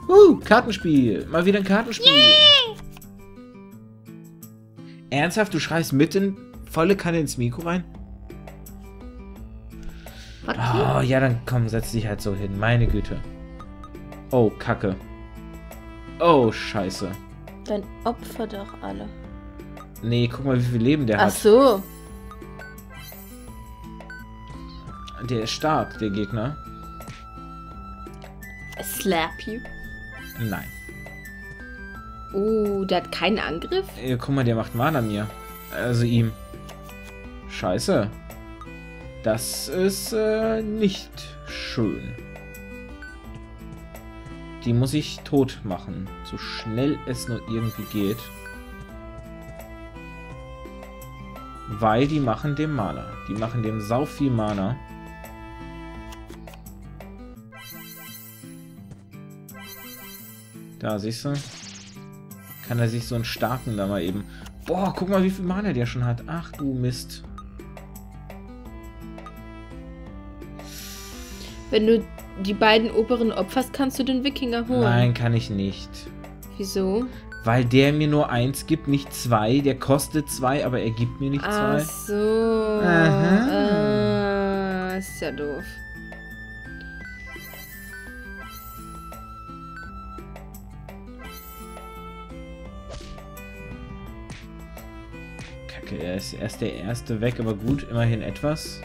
Kartenspiel. Mal wieder ein Kartenspiel. Yeah. Ernsthaft, du schreist mitten volle Kanne ins Mikro rein? Oh, ja, dann komm, setz dich halt so hin. Meine Güte. Oh, Kacke. Oh, Scheiße. Dann opfer doch alle. Nee, guck mal, wie viel Leben der hat. Ach so. Der ist stark, der Gegner. Slap you. Nein. Der hat keinen Angriff? Guck mal, der macht Mana mir. Also ihm. Scheiße. Das ist nicht schön. Die muss ich tot machen. So schnell es nur irgendwie geht. Weil die machen dem Mana. Die machen dem sau viel Mana. Da, siehst du? Kann er sich so einen starken da mal eben... Boah, guck mal, wie viel Mana der schon hat. Ach du Mist. Wenn du die beiden oberen opferst, kannst du den Wikinger holen. Nein, kann ich nicht. Wieso? Weil der mir nur 1 gibt, nicht 2. Der kostet 2, aber er gibt mir nicht 2. Ach so. Aha. Ist ja doof. Kacke, er ist erst der erste weg, aber gut, immerhin etwas.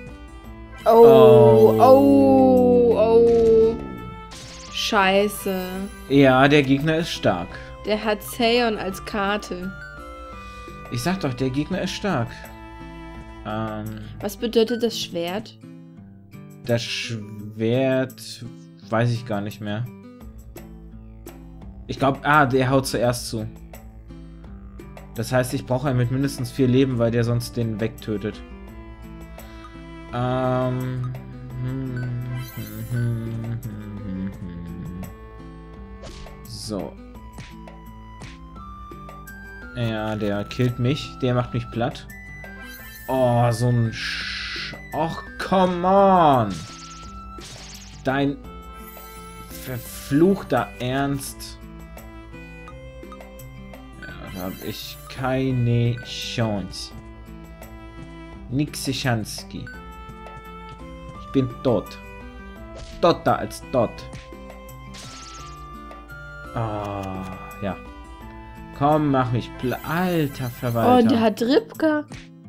Oh. Scheiße. Ja, der Gegner ist stark. Der hat Seon als Karte. Ich sag doch, der Gegner ist stark. Was bedeutet das Schwert? Das Schwert weiß ich gar nicht mehr. Ich glaube, der haut zuerst zu. Das heißt, ich brauche einen mit mindestens 4 Leben, weil der sonst den wegtötet. So. Ja, der killt mich. Der macht mich platt. Oh, so ein Och, come on! Dein verfluchter Ernst. Ja, da habe ich keine Chance. Nixi Schanski. Ich bin tot. Toter als tot. Ah, ja. Komm, mach mich Alter Verwalter. Oh, und der hat Ripka.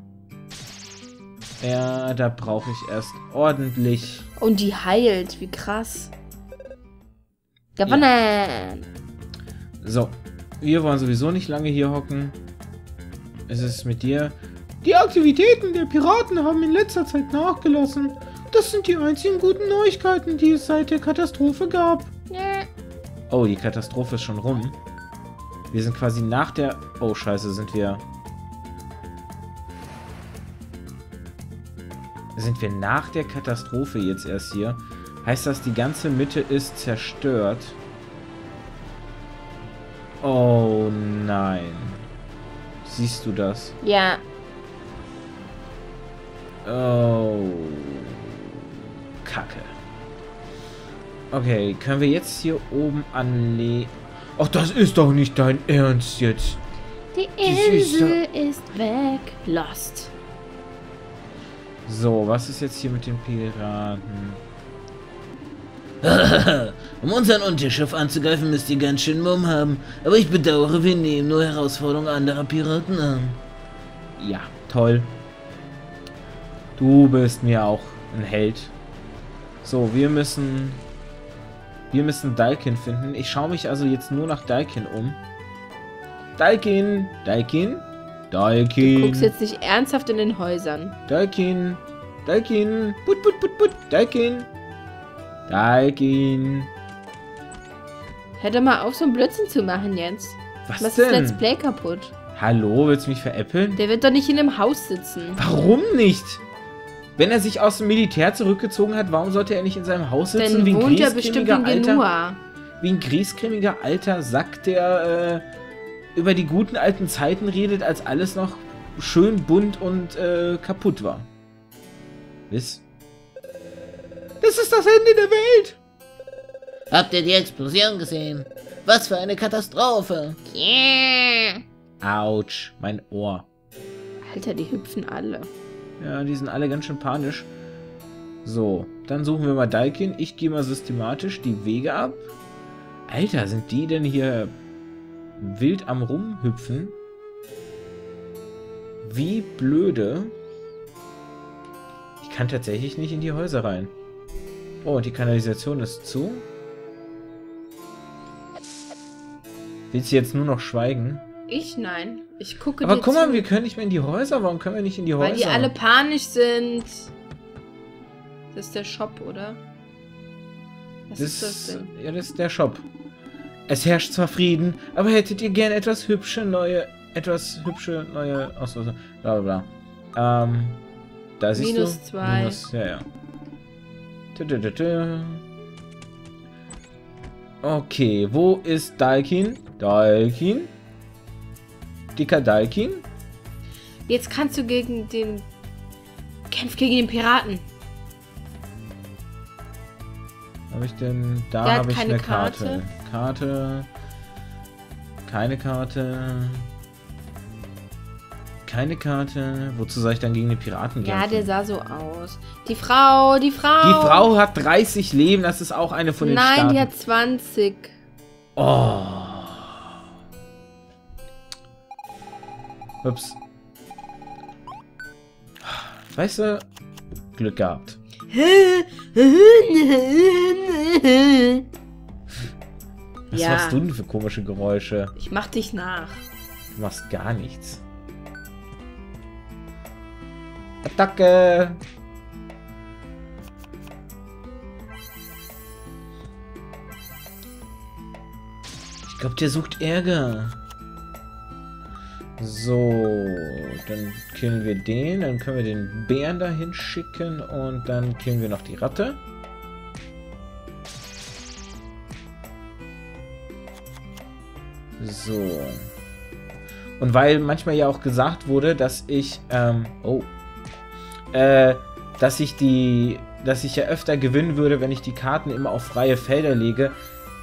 Ja, da brauche ich erst ordentlich. Und die heilt. Wie krass. Gewonnen. Ja. So. Wir wollen sowieso nicht lange hier hocken. Es ist mit dir. Die Aktivitäten der Piraten haben in letzter Zeit nachgelassen. Das sind die einzigen guten Neuigkeiten, die es seit der Katastrophe gab. Ja. Oh, die Katastrophe ist schon rum. Wir sind quasi nach der... Oh, scheiße, sind wir... Sind wir nach der Katastrophe jetzt erst hier? Heißt das, die ganze Mitte ist zerstört? Oh, nein. Siehst du das? Ja. Oh. Kacke. Okay, können wir jetzt hier oben anlegen? Ach, das ist doch nicht dein Ernst jetzt. Die Insel ist weg. Lost. So, was ist jetzt hier mit den Piraten? Um unseren Unterschiff anzugreifen, müsst ihr ganz schön Mumm haben. Aber ich bedauere, wir nehmen nur Herausforderungen anderer Piraten an. Ja, toll. Du bist mir auch ein Held. So, wir müssen Dalkin finden. Ich schaue mich also jetzt nur nach Dalkin um. Dalkin. Du guckst jetzt nicht ernsthaft in den Häusern. Dalkin. Put. Dalkin. Hör doch mal auf, so einen Blödsinn zu machen jetzt. Was ist denn? das Let's Play kaputt? Hallo, willst du mich veräppeln? Der wird doch nicht in einem Haus sitzen. Warum nicht? Wenn er sich aus dem Militär zurückgezogen hat, warum sollte er nicht in seinem Haus sitzen? Dann Wie ein wohnt er bestimmt in Genua. Wie ein griesgrämiger alter Sack, der über die guten alten Zeiten redet, als alles noch schön bunt und kaputt war. Wisst? Das ist das Ende der Welt! Habt ihr die Explosion gesehen? Was für eine Katastrophe. Yeah. Autsch, mein Ohr. Alter, die hüpfen alle. Ja, die sind alle ganz schön panisch. So, dann suchen wir mal Dalkin. Ich gehe mal systematisch die Wege ab. Alter, sind die denn hier wild am Rumhüpfen? Wie blöde. Ich kann tatsächlich nicht in die Häuser rein. Oh, und die Kanalisation ist zu. Willst du jetzt nur noch schweigen? Ich nein. Ich gucke Aber dir guck mal, zu. wir können nicht mehr in die Häuser. Warum können wir nicht in die Häuser? Weil die alle panisch sind. Das ist der Shop, oder? Was ist das denn? Ja, das ist der Shop. Es herrscht zwar Frieden, aber hättet ihr gern etwas hübsche neue Ausrüstung, bla bla bla. Da siehst du. -2. Minus, ja, ja. Okay, wo ist Dalkin? Dalkin? Dicker Dalkin? Jetzt kannst du gegen den... Kämpf gegen den Piraten. Habe ich denn... Da Der hat habe ich keine eine Karte. Karte. Karte. Keine Karte. Keine Karte. Wozu soll ich dann gegen die Piraten kämpfen? Ja, der sah so aus. Die Frau! Die Frau hat 30 Leben. Das ist auch eine von den Nein, Starken. die hat 20. Oh. Ups. Weißt du, Glück gehabt. Was Ja. machst du denn für komische Geräusche? Ich mach dich nach. Du machst gar nichts. Attacke! Ich glaube, der sucht Ärger. So, dann killen wir den, dann können wir den Bären dahin schicken und dann killen wir noch die Ratte. So. Und weil manchmal ja auch gesagt wurde, dass ich, dass ich ja öfter gewinnen würde, wenn ich die Karten immer auf freie Felder lege.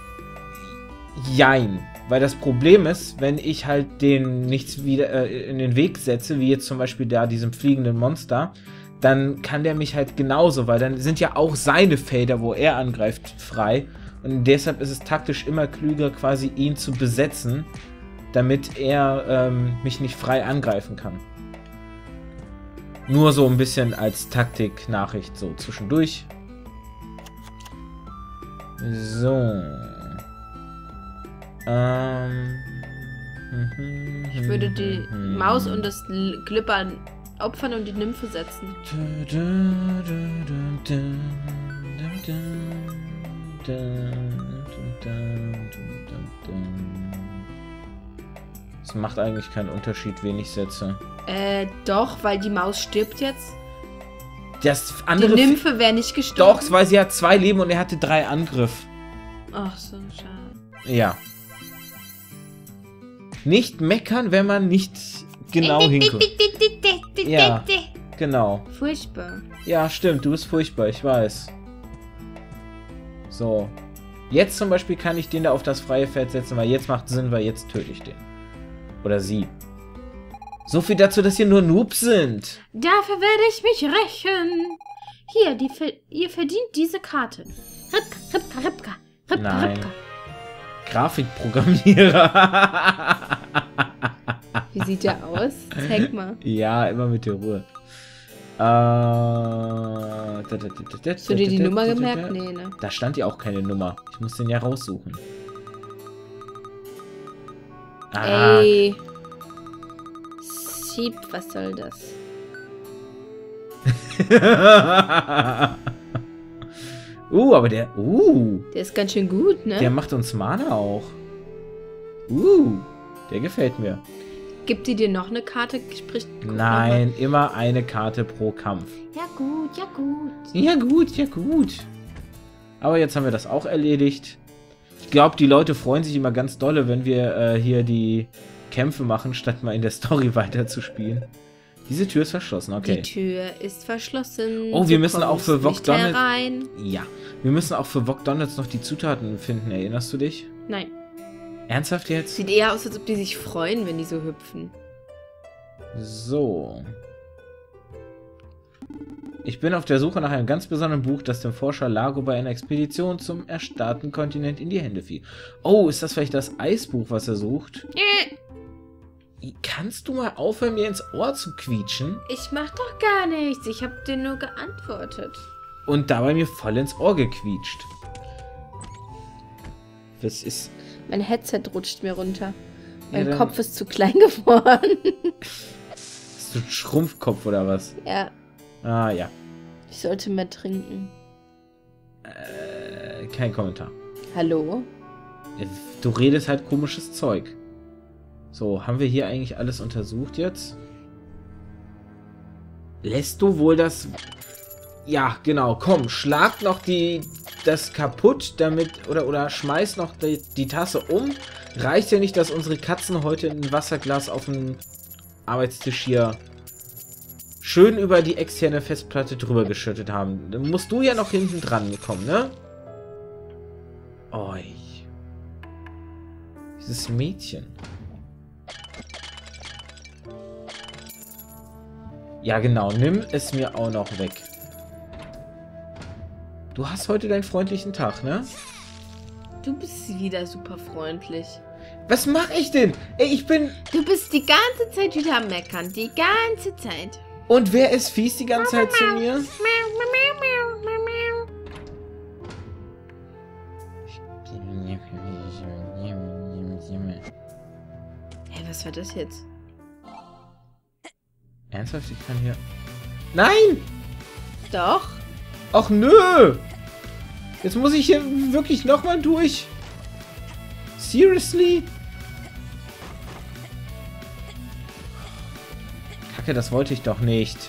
Jein. Weil das Problem ist, wenn ich halt den nichts wieder in den Weg setze, wie jetzt zum Beispiel da diesem fliegenden Monster, dann kann der mich halt genauso, weil dann sind ja auch seine Felder, wo er angreift, frei. Und deshalb ist es taktisch immer klüger, quasi ihn zu besetzen, damit er mich nicht frei angreifen kann. Nur so ein bisschen als Taktik-Nachricht so zwischendurch. So. Ich würde die Maus und das Glipper opfern und die Nymphe setzen. Es macht eigentlich keinen Unterschied, wen ich setze. Doch, weil die Maus stirbt jetzt. Das andere Die Nymphe wäre nicht gestorben. Doch, weil sie hat 2 Leben und er hatte 3 Angriff. Ach so, schade. Ja. Nicht meckern, wenn man nicht genau hinguckt. Ja, genau. Furchtbar. Ja, stimmt, du bist furchtbar, ich weiß. So. Jetzt zum Beispiel kann ich den da auf das freie Feld setzen, weil jetzt macht Sinn, weil jetzt töte ich den. Oder sie. So viel dazu, dass ihr nur Noobs sind. Dafür werde ich mich rächen. Hier, ihr verdient diese Karte. Ripka, Ripka, Ripka, Ripka, Nein. Ripka. Grafikprogrammierer. Wie sieht der aus? Zeig mal. Ja, immer mit der Ruhe. Hast du dir die Nummer gemerkt? Nee, ne? Da stand ja auch keine Nummer. Ich muss den ja raussuchen. Ah, Ey. Sieb, was soll das? aber der... Der ist ganz schön gut, ne? Der macht uns Mana auch. Der gefällt mir. Gibt die dir noch eine Karte? Sprich, guck Nein, immer eine Karte pro Kampf. noch mal. Ja gut, ja gut. Ja gut, ja gut. Aber jetzt haben wir das auch erledigt. Ich glaube, die Leute freuen sich immer ganz dolle, wenn wir hier die Kämpfe machen, statt mal in der Story weiterzuspielen. Diese Tür ist verschlossen, okay. Die Tür ist verschlossen. Oh, wir Du müssen auch kommst für Wok nicht Donald- herein. Ja. Wir müssen auch für Wok Donalds noch die Zutaten finden. Erinnerst du dich? Nein. Ernsthaft jetzt? Sieht eher aus, als ob die sich freuen, wenn die so hüpfen. So. Ich bin auf der Suche nach einem ganz besonderen Buch, das dem Forscher Lago bei einer Expedition zum erstarrten Kontinent in die Hände fiel. Oh, ist das vielleicht das Eisbuch, was er sucht? Kannst du mal aufhören, mir ins Ohr zu quietschen? Ich mach doch gar nichts. Ich hab dir nur geantwortet. Und dabei mir voll ins Ohr gequietscht. Was ist... Mein Headset rutscht mir runter. Ja, Mein dann- Kopf ist zu klein geworden. Hast du einen Schrumpfkopf oder was? Ja, Ah, ja. ich sollte mehr trinken. Kein Kommentar. Hallo? Du redest halt komisches Zeug. So, haben wir hier eigentlich alles untersucht jetzt? Lässt du wohl das... Ja, genau. Komm, schlag noch das kaputt, damit... Oder schmeiß noch die Tasse um. Reicht ja nicht, dass unsere Katzen heute ein Wasserglas auf dem Arbeitstisch hier schön über die externe Festplatte drüber geschüttet haben. Dann musst du ja noch hinten dran kommen, ne? Oi. Dieses Mädchen. Ja, genau. Nimm es mir auch noch weg. Du hast heute deinen freundlichen Tag, ne? Du bist wieder super freundlich. Was mache ich denn? Ey, ich bin... Du bist die ganze Zeit wieder am Meckern. Die ganze Zeit. Und wer ist fies die ganze Zeit zu mir? Hey, was war das jetzt? Ernsthaft? Ich kann hier... Nein! Doch. Ach nö! Jetzt muss ich hier wirklich nochmal durch. Seriously? Kacke, das wollte ich doch nicht.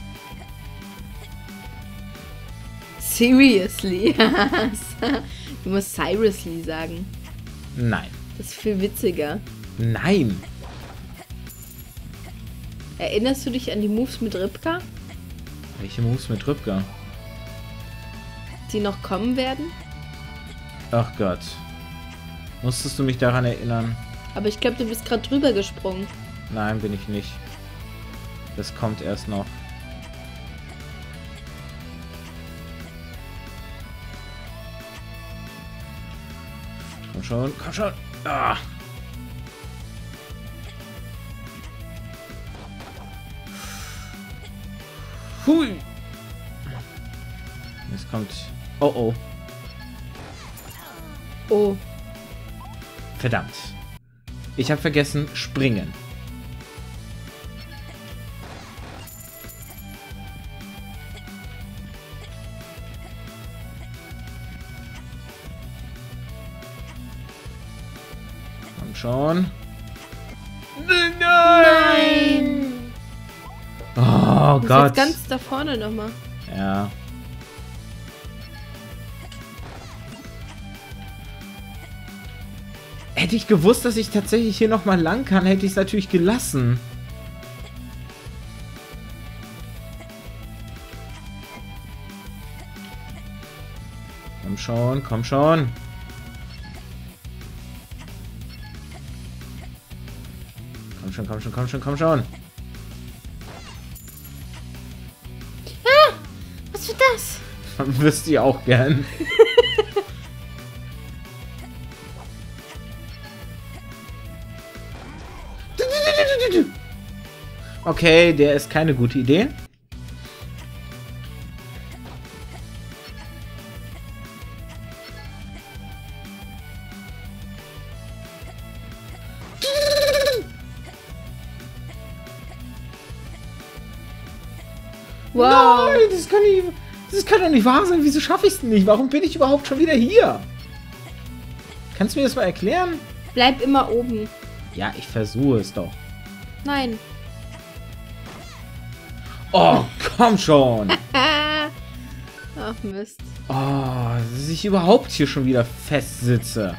Seriously. Du musst seriously sagen. Nein. Das ist viel witziger. Nein. Erinnerst du dich an die Moves mit Ripka, Welche Moves mit Rübka? die noch kommen werden? Ach Gott. Musstest du mich daran erinnern? Aber ich glaube, du bist gerade drüber gesprungen. Nein, bin ich nicht. Das kommt erst noch. Komm schon, komm schon. Ah. Hui. Jetzt kommt... Oh oh. Oh. Verdammt. Ich habe vergessen, springen. Komm schon. Nein! Oh Du bist Gott. jetzt ganz da vorne nochmal. Ja. Hätte ich gewusst, dass ich tatsächlich hier nochmal lang kann, hätte ich es natürlich gelassen. Komm schon, komm schon. Komm schon, komm schon, komm schon, komm schon. Was für das? Wüsste ich auch gern. Okay, der ist keine gute Idee. Wow. Nein, das kann doch nicht wahr sein. Wieso schaffe ich es denn nicht? Warum bin ich überhaupt schon wieder hier? Kannst du mir das mal erklären? Bleib immer oben. Ja, ich versuche es doch. Nein. Oh, komm schon. Ach Mist. Oh, dass ich überhaupt hier schon wieder festsitze.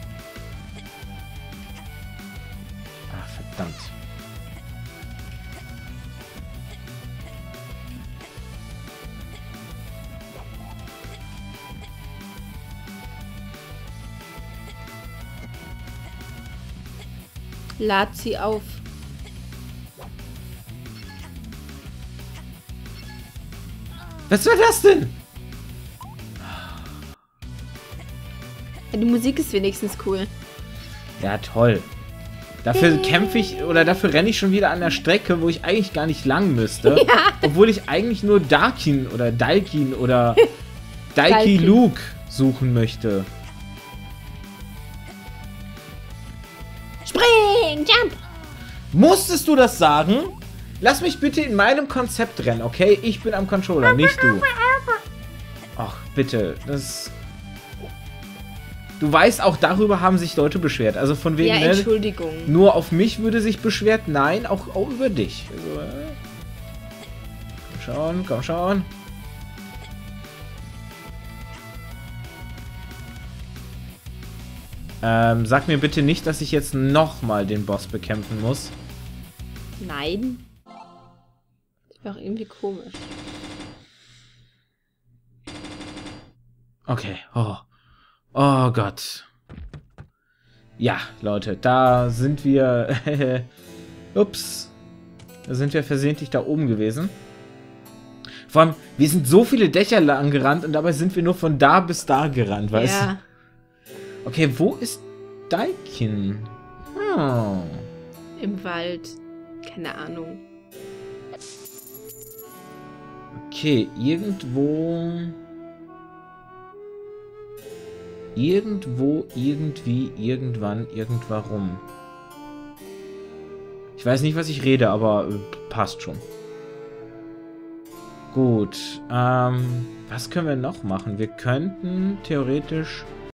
Ach, verdammt. Lad sie auf. Was war das denn? Ja, die Musik ist wenigstens cool. Ja, toll. Dafür kämpfe ich, oder dafür renne ich schon wieder an der Strecke, wo ich eigentlich gar nicht lang müsste. Ja. Obwohl ich eigentlich nur Dalkin oder Daiki Dalkin. Luke suchen möchte. Spring! Jump! Musstest du das sagen? Lass mich bitte in meinem Konzept rennen, okay? Ich bin am Controller, nicht du. Ach, bitte, das... Du weißt, auch darüber haben sich Leute beschwert. Also von wegen, Ja, ne, Entschuldigung. nur auf mich würde sich beschwert. Nein, auch über dich. Also, komm schon, komm schon. Sag mir bitte nicht, dass ich jetzt nochmal den Boss bekämpfen muss. Nein. Das wäre auch irgendwie komisch. Okay, oh. Oh Gott. Ja, Leute, da sind wir... Ups. Da sind wir versehentlich da oben gewesen. Vor allem, wir sind so viele Dächer lang gerannt und dabei sind wir nur von da bis da gerannt, weißt du? Ja. Okay, wo ist Daikin? Hm. Im Wald. Keine Ahnung. Okay, irgendwo... Irgendwo, irgendwie, irgendwann, irgendwarum. Ich weiß nicht, was ich rede, aber passt schon. Gut, was können wir noch machen? Wir könnten theoretisch